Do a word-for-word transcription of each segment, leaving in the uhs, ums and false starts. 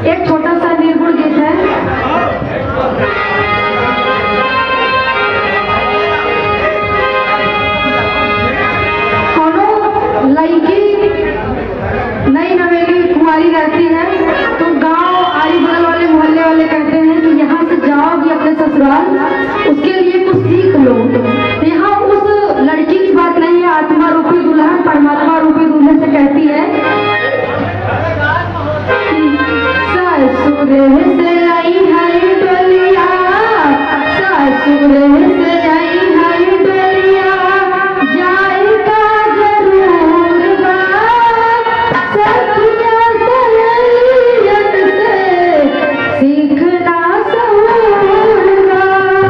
एक छोटा सा निर्गुण गीत है। कोनो लड़की नई नवेली कुंवारी रहती है तो गांव आरी बगल वाले मोहल्ले वाले कहते हैं कि यहाँ से जाओगी अपने ससुराल, उसके लिए कुछ सीख लो। यहाँ उस लड़की की बात नहीं है, आत्मा रूपी दुल्हन परमात्मा रूपी दूल्हे से कहती है ससुर से आई है डोलिया, ससुर से आई है डोलिया, जाएगा जरूर बा, सखिया सहेलियन से सीखना सहूर बा।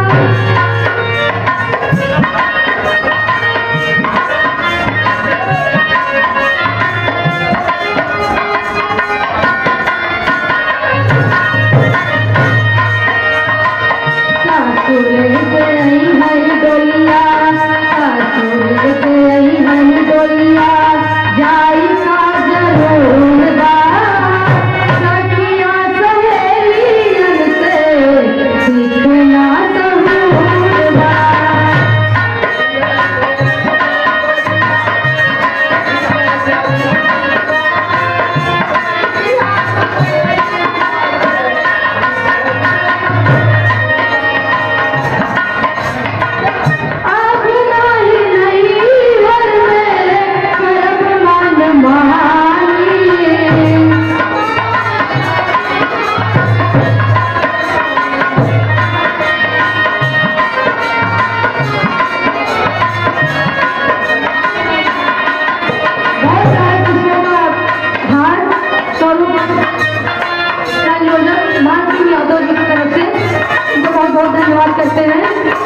बहुत धन्यवाद करते हैं।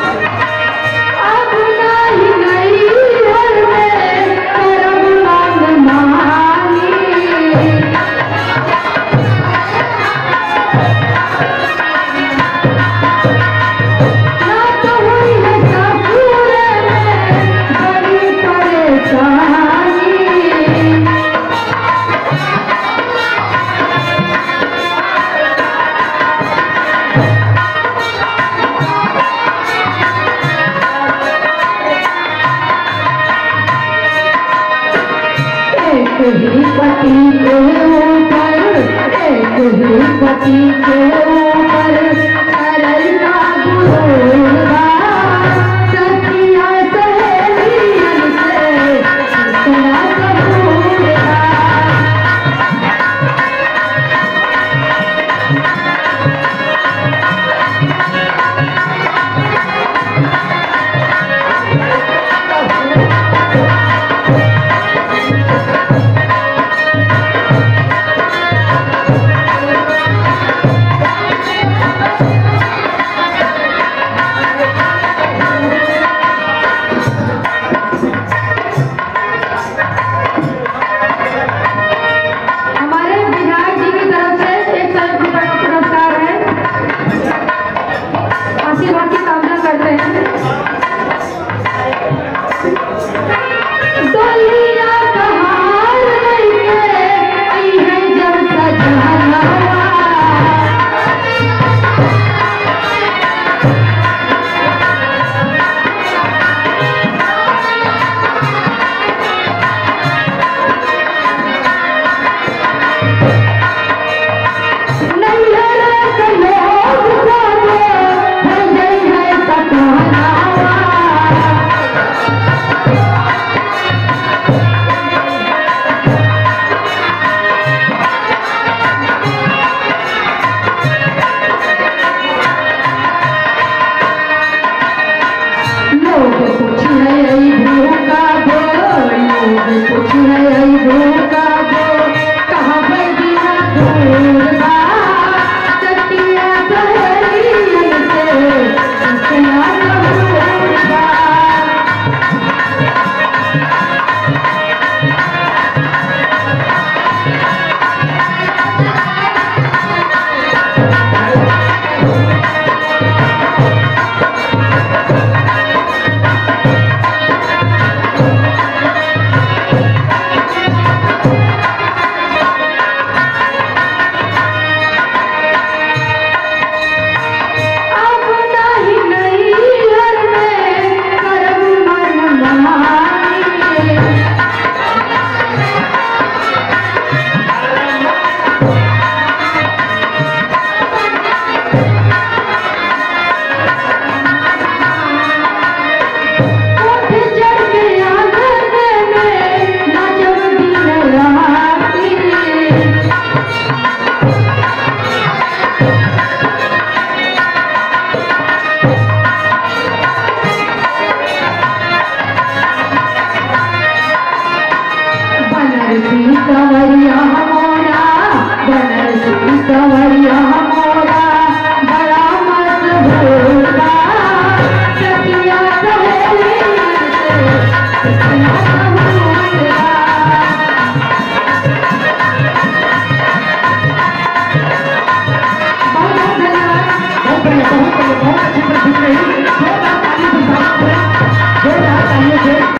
अब नहीं गई घर में करम मान मानी, ना तो हुई है ससुर में बड़ी परेशानी। एक ही पति के ऊपर, एक ही पति के ऊपर करैया गुरूर बा, सखिया सहेलियन से सीखना सहूर बा। सवरिया